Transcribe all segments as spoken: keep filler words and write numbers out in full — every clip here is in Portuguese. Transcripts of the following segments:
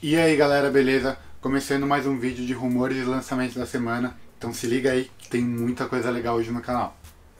E aí galera, beleza? Começando mais um vídeo de rumores e lançamentos da semana. Então se liga aí que tem muita coisa legal hoje no canal.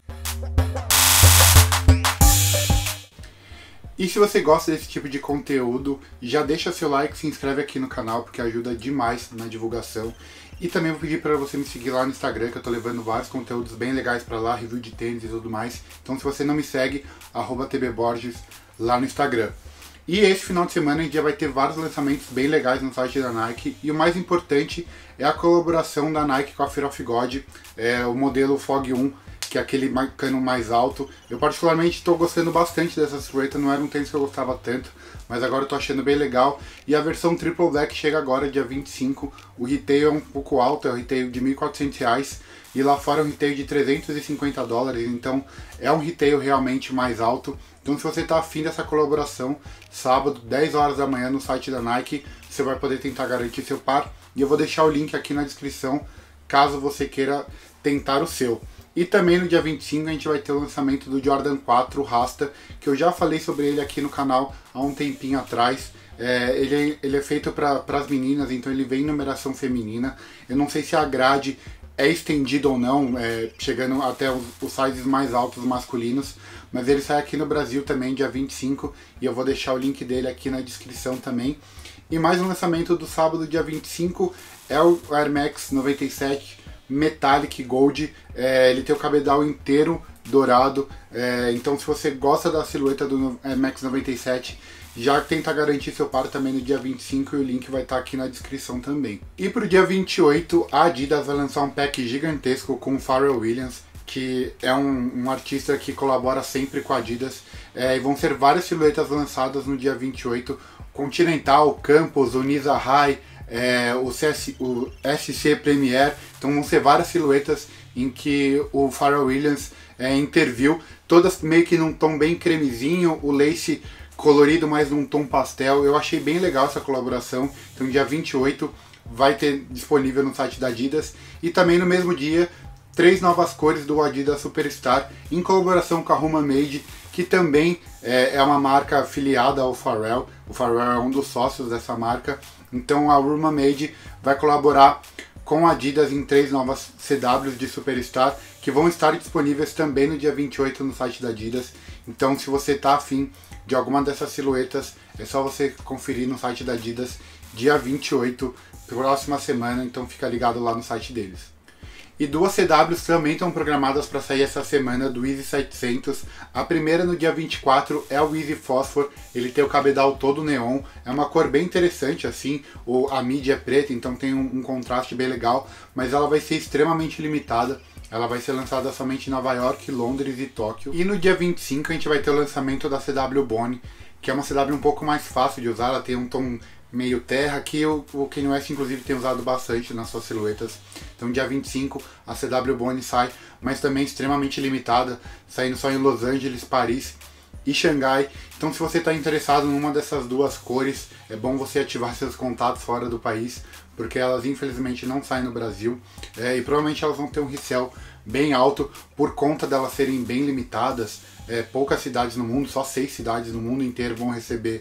E se você gosta desse tipo de conteúdo, já deixa seu like, se inscreve aqui no canal porque ajuda demais na divulgação. E também vou pedir para você me seguir lá no Instagram, que eu tô levando vários conteúdos bem legais para lá, review de tênis e tudo mais. Então se você não me segue, arroba tbborges lá no Instagram. E esse final de semana a gente já vai ter vários lançamentos bem legais no site da Nike. E o mais importante é a colaboração da Nike com a Fear of God, é, o modelo Fog um, que é aquele cano mais alto. Eu particularmente estou gostando bastante dessa silhueta, não era um tênis que eu gostava tanto, mas agora eu tô achando bem legal. E a versão Triple Black chega agora, dia vinte e cinco. O retail é um pouco alto, é um retail de mil e quatrocentos reais. E lá fora é um retail de trezentos e cinquenta dólares, então é um retail realmente mais alto. Então se você está afim dessa colaboração, sábado, dez horas da manhã no site da Nike, você vai poder tentar garantir seu par. E eu vou deixar o link aqui na descrição, caso você queira tentar o seu. E também no dia vinte e cinco a gente vai ter o lançamento do Jordan quatro Rasta, que eu já falei sobre ele aqui no canal há um tempinho atrás. É, ele, ele é feito para as meninas, então ele vem em numeração feminina. Eu não sei se a grade é estendido ou não, é, chegando até os, os sizes mais altos masculinos, mas ele sai aqui no Brasil também dia vinte e cinco e eu vou deixar o link dele aqui na descrição também. E mais um lançamento do sábado, dia vinte e cinco, é o Air Max noventa e sete Metallic Gold. É, ele tem o cabedal inteiro dourado, é, então se você gosta da silhueta do Air Max noventa e sete, já tenta garantir seu par também no dia vinte e cinco e o link vai estar aqui na descrição também. E para o dia vinte e oito, a Adidas vai lançar um pack gigantesco com o Pharrell Williams, que é um, um artista que colabora sempre com a Adidas. É, e vão ser várias silhuetas lançadas no dia vinte e oito, Continental, Campus, o Nisa High, é, o, C S, o S C Premier. Então vão ser várias silhuetas em que o Pharrell Williams é, interviu, todas meio que num tom bem cremezinho, o lace colorido, mas num tom pastel. Eu achei bem legal essa colaboração. Então dia vinte e oito vai ter disponível no site da Adidas. E também no mesmo dia, três novas cores do Adidas Superstar, em colaboração com a Human Made, que também é, é uma marca afiliada ao Pharrell. O Pharrell é um dos sócios dessa marca. Então a Human Made vai colaborar com a Adidas em três novas C Ws de Superstar, que vão estar disponíveis também no dia vinte e oito no site da Adidas. Então se você está afim de alguma dessas silhuetas, é só você conferir no site da Adidas, dia vinte e oito, próxima semana, então fica ligado lá no site deles. E duas C Ws também estão programadas para sair essa semana do Easy setecentos. A primeira no dia vinte e quatro é o Easy Phosphor, ele tem o cabedal todo neon, é uma cor bem interessante assim, o, a mídia é preta, então tem um, um contraste bem legal, mas ela vai ser extremamente limitada. Ela vai ser lançada somente em Nova York, Londres e Tóquio. E no dia vinte e cinco a gente vai ter o lançamento da C W Bone, que é uma C W um pouco mais fácil de usar, ela tem um tom meio terra, que o, o Kanye West inclusive tem usado bastante nas suas silhuetas. Então dia vinte e cinco a C W Bone sai, mas também extremamente limitada, saindo só em Los Angeles, Paris e Xangai. Então se você está interessado numa dessas duas cores, é bom você ativar seus contatos fora do país, porque elas infelizmente não saem no Brasil, é, e provavelmente elas vão ter um resell bem alto por conta delas serem bem limitadas. É, poucas cidades no mundo, só seis cidades no mundo inteiro vão receber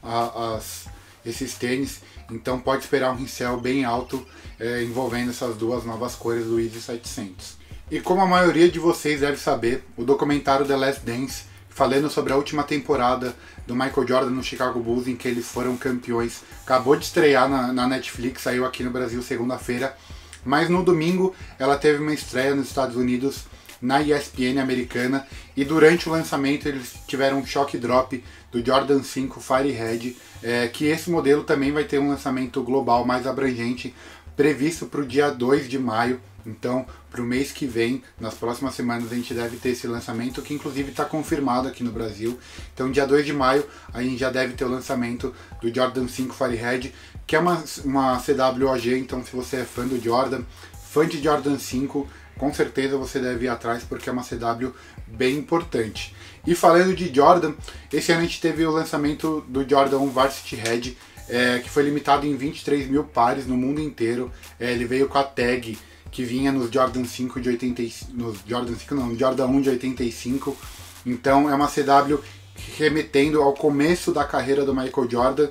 a, as, esses tênis, então pode esperar um resell bem alto é, envolvendo essas duas novas cores do Easy setecentos. E como a maioria de vocês deve saber, o documentário The Last Dance, falando sobre a última temporada do Michael Jordan no Chicago Bulls, em que eles foram campeões, acabou de estrear na, na Netflix, saiu aqui no Brasil segunda-feira, mas no domingo ela teve uma estreia nos Estados Unidos, na E S P N americana, e durante o lançamento eles tiveram um shock drop do Jordan cinco Firehead, é, que esse modelo também vai ter um lançamento global mais abrangente, previsto para o dia dois de maio. Então, para o mês que vem, nas próximas semanas, a gente deve ter esse lançamento, que inclusive está confirmado aqui no Brasil. Então, dia dois de maio, a gente já deve ter o lançamento do Jordan cinco Firehead, que é uma, uma C W O G, então se você é fã do Jordan, fã de Jordan cinco, com certeza você deve ir atrás, porque é uma C W bem importante. E falando de Jordan, esse ano a gente teve o lançamento do Jordan um Varsity Red, é, que foi limitado em vinte e três mil pares no mundo inteiro. É, ele veio com a tag que vinha nos Jordan cinco de oitenta e cinco, nos Jordan cinco não, no Jordan um de oitenta e cinco. Então é uma C W remetendo ao começo da carreira do Michael Jordan.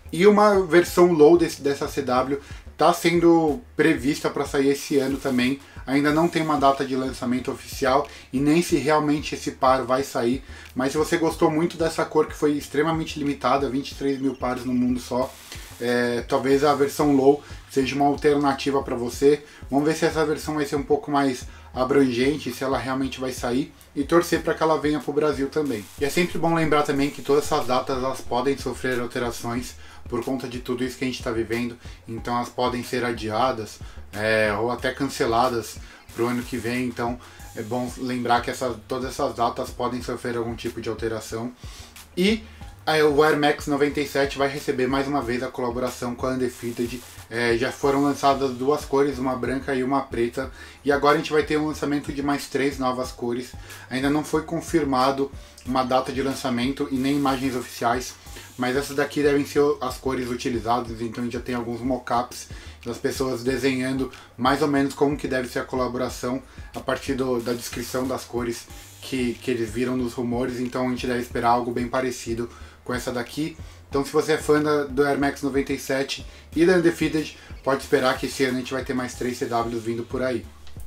E uma versão low desse, dessa C W está sendo prevista para sair esse ano também. Ainda não tem uma data de lançamento oficial e nem se realmente esse par vai sair. Mas se você gostou muito dessa cor, que foi extremamente limitada, vinte e três mil pares no mundo só, é, talvez a versão low seja uma alternativa para você. Vamos ver se essa versão vai ser um pouco mais abrangente, se ela realmente vai sair, e torcer para que ela venha para o Brasil também. E é sempre bom lembrar também que todas essas datas elas podem sofrer alterações por conta de tudo isso que a gente está vivendo, então elas podem ser adiadas é, ou até canceladas para o ano que vem, então é bom lembrar que essa, todas essas datas podem sofrer algum tipo de alteração. E aí, o Air Max noventa e sete vai receber mais uma vez a colaboração com a Undefeated. É, já foram lançadas duas cores, uma branca e uma preta, e agora a gente vai ter um lançamento de mais três novas cores. Ainda não foi confirmado uma data de lançamento e nem imagens oficiais, mas essas daqui devem ser as cores utilizadas, então a gente já tem alguns mockups das pessoas desenhando mais ou menos como que deve ser a colaboração a partir do, da descrição das cores que, que eles viram nos rumores, então a gente deve esperar algo bem parecido com essa daqui. Então se você é fã da, do Air Max noventa e sete e da Undefeated, pode esperar que esse ano a gente vai ter mais três C Ws vindo por aí.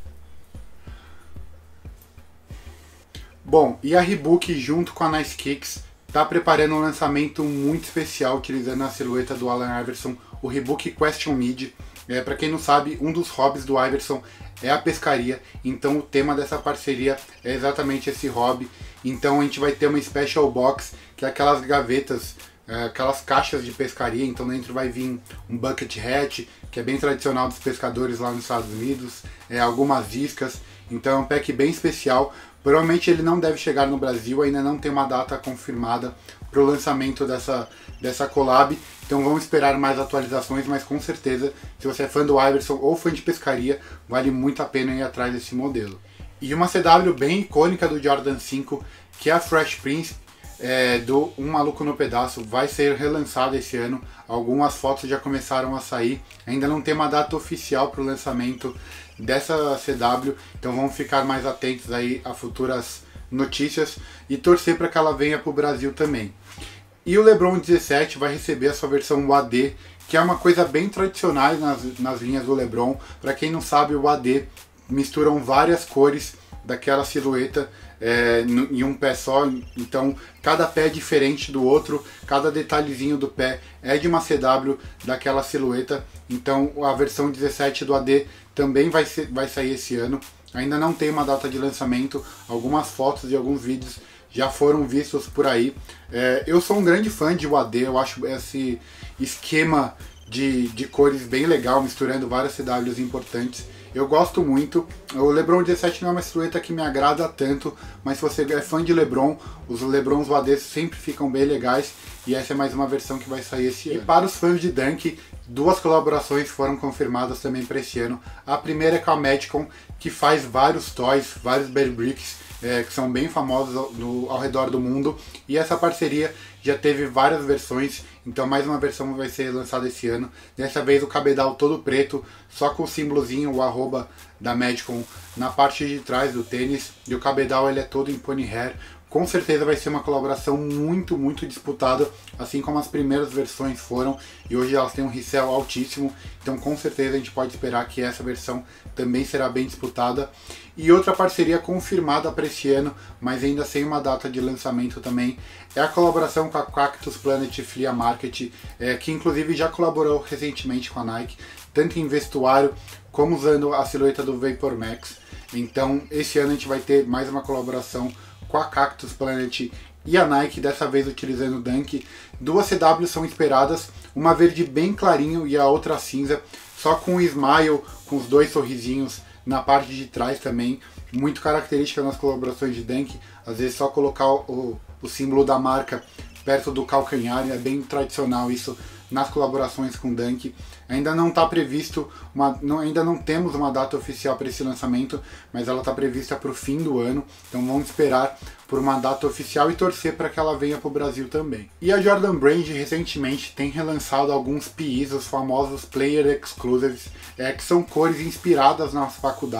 Bom, e a Reebok junto com a Nice Kicks está preparando um lançamento muito especial utilizando a silhueta do Allen Iverson, o Reebok Question Mid. É, para quem não sabe, um dos hobbies do Iverson é a pescaria, então o tema dessa parceria é exatamente esse hobby. Então a gente vai ter uma Special Box, que é aquelas gavetas, é, aquelas caixas de pescaria, então dentro vai vir um bucket hat, que é bem tradicional dos pescadores lá nos Estados Unidos, é, algumas iscas, então é um pack bem especial. Provavelmente ele não deve chegar no Brasil, ainda não tem uma data confirmada para o lançamento dessa, dessa collab, então vamos esperar mais atualizações, mas com certeza, se você é fã do Iverson ou fã de pescaria, vale muito a pena ir atrás desse modelo. E uma C W bem icônica do Jordan cinco, que é a Fresh Prince, é, do Um Maluco no Pedaço, vai ser relançada esse ano. Algumas fotos já começaram a sair, ainda não tem uma data oficial para o lançamento dessa C W, então vamos ficar mais atentos aí a futuras notícias e torcer para que ela venha para o Brasil também. E o LeBron dezessete vai receber a sua versão U A D, que é uma coisa bem tradicional nas, nas linhas do LeBron. Para quem não sabe, o U A D misturam várias cores daquela silhueta é, em um pé só, então cada pé é diferente do outro, cada detalhezinho do pé é de uma C W daquela silhueta, então a versão dezessete do A D também vai, ser, vai sair esse ano. Ainda não tem uma data de lançamento, algumas fotos e alguns vídeos já foram vistos por aí. É, eu sou um grande fã de U A D, eu acho esse esquema de, de cores bem legal, misturando várias C Ws importantes. Eu gosto muito. O LeBron dezessete não é uma silhueta que me agrada tanto, mas se você é fã de LeBron, os LeBrons U A D sempre ficam bem legais, e essa é mais uma versão que vai sair esse ano. E para os fãs de Dunk, duas colaborações foram confirmadas também para esse ano. A primeira é com a Magicom, que faz vários toys, vários Bear Bricks, é, que são bem famosos ao, no, ao redor do mundo, e essa parceria já teve várias versões, então mais uma versão vai ser lançada esse ano. Dessa vez o cabedal todo preto, só com o símbolozinho, o arroba da Magicom na parte de trás do tênis, e o cabedal ele é todo em pony hair. Com certeza vai ser uma colaboração muito, muito disputada, assim como as primeiras versões foram, e hoje elas têm um resell altíssimo, então com certeza a gente pode esperar que essa versão também será bem disputada. E outra parceria confirmada para esse ano, mas ainda sem uma data de lançamento também, é a colaboração com a Cactus Planet Flea Market, é, que inclusive já colaborou recentemente com a Nike, tanto em vestuário como usando a silhueta do Vapor Max. Então esse ano a gente vai ter mais uma colaboração com a Cactus Planet e a Nike, dessa vez utilizando o Dunk. Duas C Ws são esperadas, uma verde bem clarinho e a outra cinza, só com o smile, com os dois sorrisinhos na parte de trás também, muito característica nas colaborações de Dunk, às vezes só colocar o, o símbolo da marca perto do calcanhar, é bem tradicional isso nas colaborações com Dunk. Ainda não está previsto, uma, não, ainda não temos uma data oficial para esse lançamento, mas ela está prevista para o fim do ano, então vamos esperar por uma data oficial e torcer para que ela venha para o Brasil também. E a Jordan Brand recentemente tem relançado alguns P Is, os famosos Player Exclusives, é, que são cores inspiradas nas faculdades.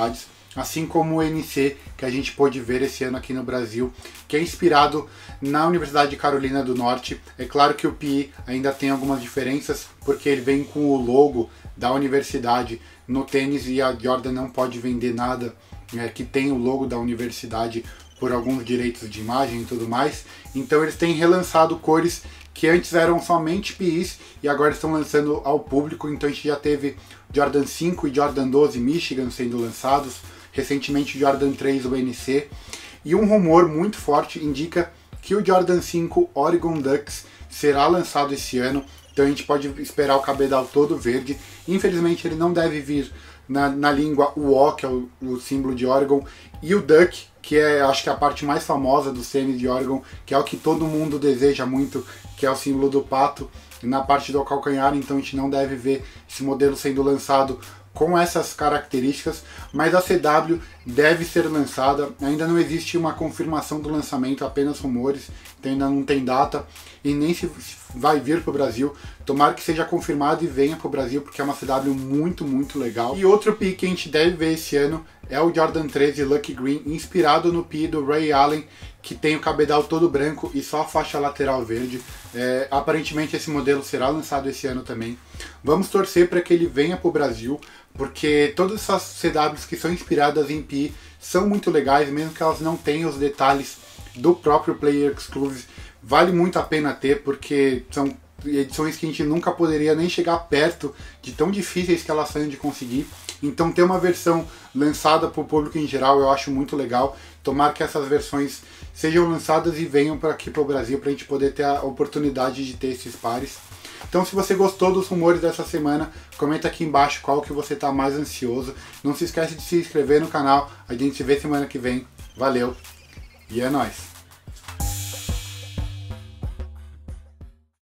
assim como o N C, que a gente pôde ver esse ano aqui no Brasil, que é inspirado na Universidade de Carolina do Norte. É claro que o P I ainda tem algumas diferenças, porque ele vem com o logo da universidade no tênis e a Jordan não pode vender nada é, que tem o logo da universidade por alguns direitos de imagem e tudo mais. Então eles têm relançado cores que antes eram somente P Is e agora estão lançando ao público. Então a gente já teve Jordan cinco e Jordan doze Michigan sendo lançados, recentemente Jordan três o N C, e um rumor muito forte indica que o Jordan cinco Oregon Ducks será lançado esse ano. Então a gente pode esperar o cabedal todo verde. Infelizmente ele não deve vir na, na língua o O, que é o, o símbolo de Oregon, e o Duck, que é acho que a parte mais famosa dos tênis de Oregon, que é o que todo mundo deseja muito, que é o símbolo do pato na parte do calcanhar. Então a gente não deve ver esse modelo sendo lançado com essas características, mas a C W deve ser lançada. Ainda não existe uma confirmação do lançamento, apenas rumores, então ainda não tem data e nem se vai vir para o Brasil. Tomara que seja confirmado e venha para o Brasil, porque é uma C W muito, muito legal. E outro P I que a gente deve ver esse ano é o Jordan treze Lucky Green, inspirado no P I do Ray Allen, que tem o cabedal todo branco e só a faixa lateral verde. É, aparentemente esse modelo será lançado esse ano também. Vamos torcer para que ele venha para o Brasil, porque todas essas C Ws que são inspiradas em P I são muito legais, mesmo que elas não tenham os detalhes do próprio Player Exclusive. Vale muito a pena ter, porque são edições que a gente nunca poderia nem chegar perto de tão difíceis que elas são de conseguir. Então ter uma versão lançada para o público em geral eu acho muito legal. Tomara que essas versões sejam lançadas e venham para aqui para o Brasil, para a gente poder ter a oportunidade de ter esses pares. Então se você gostou dos rumores dessa semana, comenta aqui embaixo qual que você está mais ansioso. Não se esquece de se inscrever no canal, a gente se vê semana que vem. Valeu e é nóis!